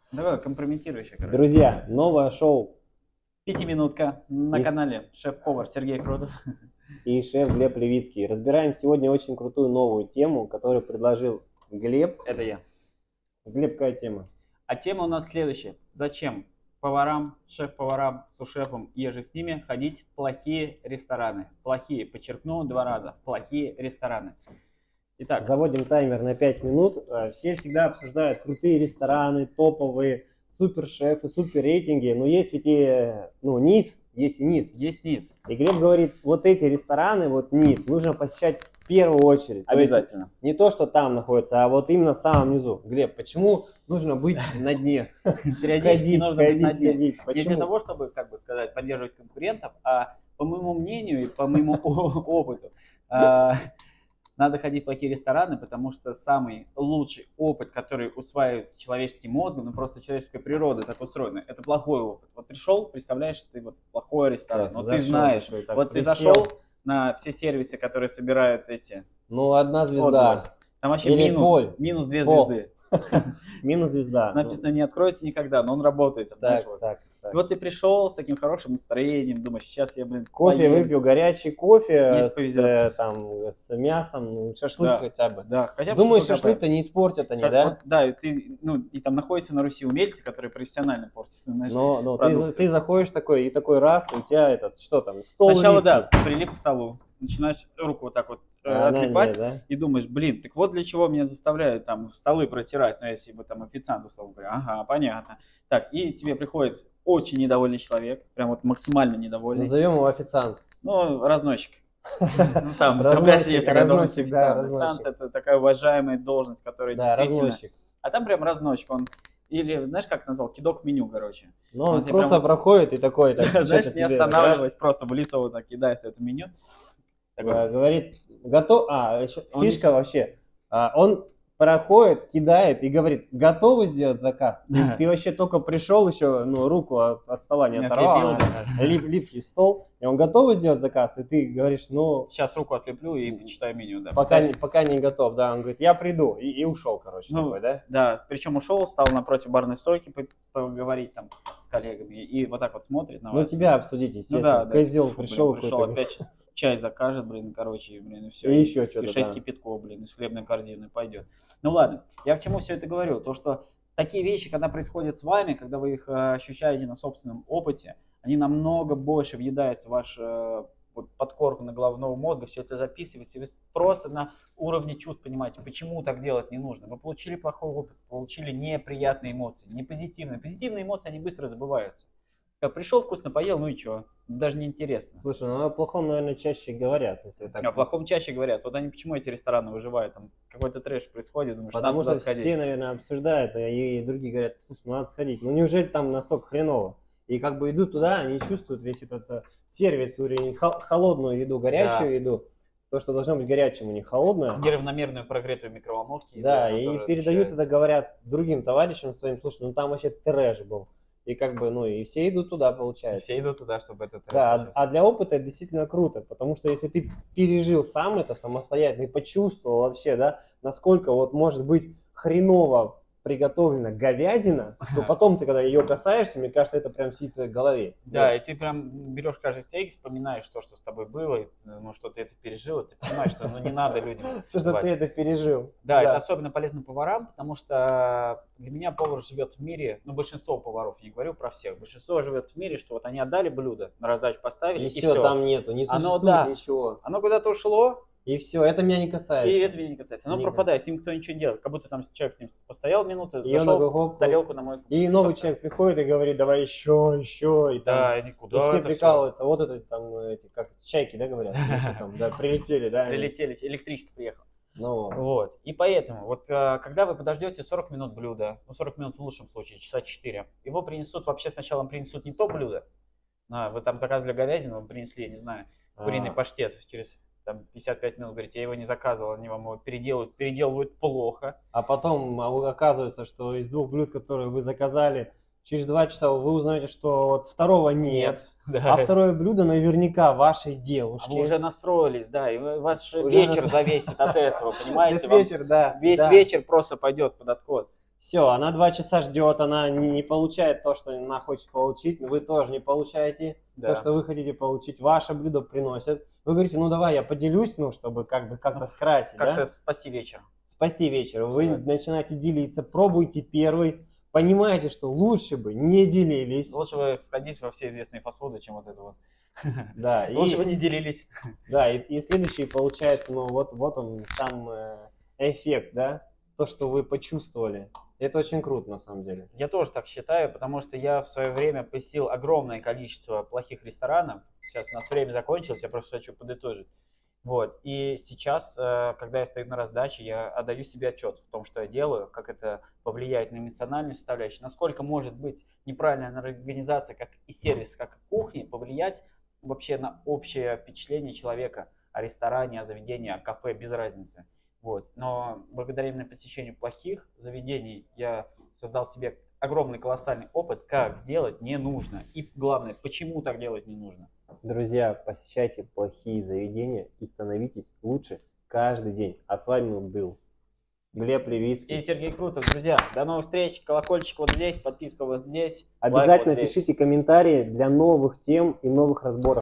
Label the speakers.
Speaker 1: Давай, компрометирующее, короче.
Speaker 2: Друзья, новое шоу
Speaker 1: Пятиминутка на
Speaker 2: и,
Speaker 1: канале шеф-повар Сергей Крутов.
Speaker 2: и шеф Глеб Левицкий. Разбираем сегодня очень крутую новую тему, которую предложил Глеб.
Speaker 1: Это я.
Speaker 2: Глеб, какая тема?
Speaker 1: А тема у нас следующая. Зачем поварам, шеф-поварам, сушефам и же с ними ходить в плохие рестораны? Плохие, подчеркну 2 раза, в плохие рестораны. Итак,
Speaker 2: Заводим таймер на 5 минут. Все всегда обсуждают крутые рестораны, топовые, супер-шефы, супер-рейтинги. Но есть ведь и низ, есть и низ.
Speaker 1: есть низ.
Speaker 2: И Глеб говорит, вот эти рестораны, вот низ, нужно посещать в первую очередь.
Speaker 1: Обязательно.
Speaker 2: То есть не то, что там находится, а вот именно в самом низу. Глеб, почему нужно быть на дне?
Speaker 1: Периодически нужно быть на дне.
Speaker 2: Ходить.
Speaker 1: Не для того, чтобы, как бы сказать, поддерживать конкурентов, а по моему мнению и по моему опыту, надо ходить в плохие рестораны, потому что самый лучший опыт, который усваивается человеческим мозгом, ну просто человеческая природа так устроена, это плохой опыт. Вот пришел, представляешь, ты вот плохой ресторан, но ты знаешь, вот ты зашел на все сервисы, которые собирают эти.
Speaker 2: Ну, 1 звезда.
Speaker 1: Отзывы. Там вообще минус 2 звезды.
Speaker 2: Минус звезда.
Speaker 1: Написано, не откроется никогда, но он работает.
Speaker 2: Так.
Speaker 1: И вот ты пришел с таким хорошим настроением, думаешь, сейчас я,
Speaker 2: кофе
Speaker 1: поем.
Speaker 2: выпью, горячий кофе
Speaker 1: Если
Speaker 2: с мясом, шашлык хотя бы.
Speaker 1: Да, хотя бы
Speaker 2: думаешь, шашлык-то не испортят они, да?
Speaker 1: Вот, да, и там находятся на Руси умельцы, которые профессионально портят.
Speaker 2: Но ты заходишь такой, и такой раз, у тебя что там, стол
Speaker 1: сначала,
Speaker 2: липкий.
Speaker 1: прилип к столу, начинаешь руку вот так вот отлипать, и думаешь, блин, так вот для чего меня заставляют там столы протирать, ну, если бы там официант, условно говоря, ага, понятно. Так, и тебе приходит очень недовольный человек, прям вот максимально недовольный.
Speaker 2: Назовем его официант.
Speaker 1: Ну, разносчик. Там вряд ли есть такая должность официант.
Speaker 2: Официант
Speaker 1: — это такая уважаемая должность, которая действительно...
Speaker 2: разносчик.
Speaker 1: А там прям разносчик, он... Или, знаешь, как назвал? Кидок меню, короче.
Speaker 2: Ну, он просто проходит и такой...
Speaker 1: Знаешь, не останавливаясь, просто в лицо вот так кидает это меню.
Speaker 2: Говорит, готов... фишка вообще. Он проходит, кидает и говорит, готовы сделать заказ? Ты вообще только пришел, еще руку от стола не оторвал, липкий стол, и он готов сделать заказ, и ты говоришь,
Speaker 1: сейчас руку отлеплю и почитаю меню, да.
Speaker 2: Пока не готов, да, он говорит, я приду, и ушел, короче, такой, да?
Speaker 1: Да, причем ушел, стал напротив барной стойки поговорить там с коллегами, и вот так вот смотрит на вас.
Speaker 2: Ну, тебя обсудить, естественно, козел пришел
Speaker 1: опять чай закажет, и все.
Speaker 2: И еще что-то,
Speaker 1: 6 кипятков, из хлебной корзины пойдет. Ну ладно, я к чему все это говорю? То, что такие вещи, когда происходят с вами, когда вы их ощущаете на собственном опыте, они намного больше въедаются в ваш подкорку на головного мозга, все это записываете, вы просто на уровне чувств понимаете, почему так делать не нужно. Вы получили плохой опыт, получили неприятные эмоции, не позитивные. Позитивные эмоции, они быстро забываются. Как пришел, вкусно поел, ну и что? Даже не интересно.
Speaker 2: Слушай, о плохом, наверное, чаще говорят. Если так...
Speaker 1: О плохом чаще говорят. Вот они почему эти рестораны выживают? Там какой-то трэш происходит, думаешь,
Speaker 2: потому
Speaker 1: надо
Speaker 2: что
Speaker 1: сходить.
Speaker 2: Все, наверное, обсуждают, и другие говорят, слушай, надо сходить. Ну неужели там настолько хреново? И как бы идут туда, они чувствуют весь этот сервис, уровень, холодную еду, горячую еду. То, что должно быть горячим, у них холодное.
Speaker 1: Неравномерную прогретую микроволновки.
Speaker 2: Да, и передают это, говорят другим товарищам своим, слушай, там вообще трэш был. И как бы, и все идут туда, получается.
Speaker 1: Все идут туда, чтобы это...
Speaker 2: Да, а для опыта это действительно круто, потому что если ты пережил сам это самостоятельно и почувствовал вообще, да, насколько вот может быть хреново приготовлена говядина, то потом ты, когда ее касаешься, мне кажется, это прям сидит в твоей голове.
Speaker 1: Да, и ты прям берешь каждый стейк, вспоминаешь то, что с тобой было, что ты это пережил, и ты понимаешь, что не надо людям.
Speaker 2: Что ты это пережил.
Speaker 1: Да, это особенно полезно поварам, потому что для меня повар живет в мире, большинство поваров, не говорю про всех, большинство живет в мире, что вот они отдали блюдо, на раздачу поставили, и все.
Speaker 2: Там нету, не существует ничего.
Speaker 1: Оно куда-то ушло.
Speaker 2: И все, это меня не касается.
Speaker 1: И это меня не касается. Оно пропадает, с ним никто ничего не делает. Как будто там человек с ним постоял минуту,
Speaker 2: и
Speaker 1: зашел, тарелку на мойку.
Speaker 2: И новый человек приходит и говорит, давай еще, и там.
Speaker 1: Да, и никуда.
Speaker 2: И все прикалываются. Вот это там, как чайки, да, говорят? Да, прилетели, да?
Speaker 1: Прилетели, электричка приехала.
Speaker 2: Вот.
Speaker 1: И поэтому, вот когда вы подождете 40 минут блюда, 40 минут в лучшем случае, часа 4, его принесут, вообще сначала вам принесут не то блюдо, вы там заказывали говядину, вам принесли, не знаю, куриный паштет через... Там 55 минут, говорите, я его не заказывал, они вам его переделывают плохо.
Speaker 2: А потом оказывается, что из 2 блюд, которые вы заказали, через 2 часа вы узнаете, что вот второго нет. Да. А второе блюдо наверняка вашей девушки.
Speaker 1: А вы уже настроились, да, и ваш вечер зависит от этого, понимаете?
Speaker 2: Весь вечер, да.
Speaker 1: Весь вечер просто пойдет под откос.
Speaker 2: Все, она 2 часа ждет, она не получает то, что она хочет получить, вы тоже не получаете
Speaker 1: Да.
Speaker 2: то, что вы хотите получить. Ваше блюдо приносят. Вы говорите, ну давай я поделюсь, ну чтобы как-то скрасить,
Speaker 1: Как-то
Speaker 2: да?
Speaker 1: спасти вечер.
Speaker 2: Спасти вечер. Вы
Speaker 1: Да.
Speaker 2: начинаете делиться, пробуйте первый, понимаете, что лучше бы не делились.
Speaker 1: Лучше бы сходить во все известные фастфуды, чем вот это вот.
Speaker 2: Да,
Speaker 1: Лучше бы не делились.
Speaker 2: Да, и следующий получается, ну вот он сам эффект, да, то, что вы почувствовали. Это очень круто на самом деле.
Speaker 1: Я тоже так считаю, потому что я в свое время посетил огромное количество плохих ресторанов. Сейчас у нас время закончилось, я просто хочу подытожить. Вот. И сейчас, когда я стою на раздаче, я отдаю себе отчет в том, что я делаю, как это повлияет на эмоциональную составляющую, насколько может быть неправильная организация, как и сервис, как и кухня, повлиять вообще на общее впечатление человека о ресторане, о заведении, о кафе, без разницы. Вот. Но благодаря именно посещению плохих заведений я создал себе огромный колоссальный опыт, как делать не нужно. И главное, почему так делать не нужно.
Speaker 2: Друзья, посещайте плохие заведения и становитесь лучше каждый день. А с вами был Глеб Левицкий.
Speaker 1: И Сергей Крутов. Друзья, до новых встреч. Колокольчик вот здесь, подписка вот здесь.
Speaker 2: Обязательно
Speaker 1: лайк вот здесь.
Speaker 2: пишите комментарии для новых тем и новых разборов.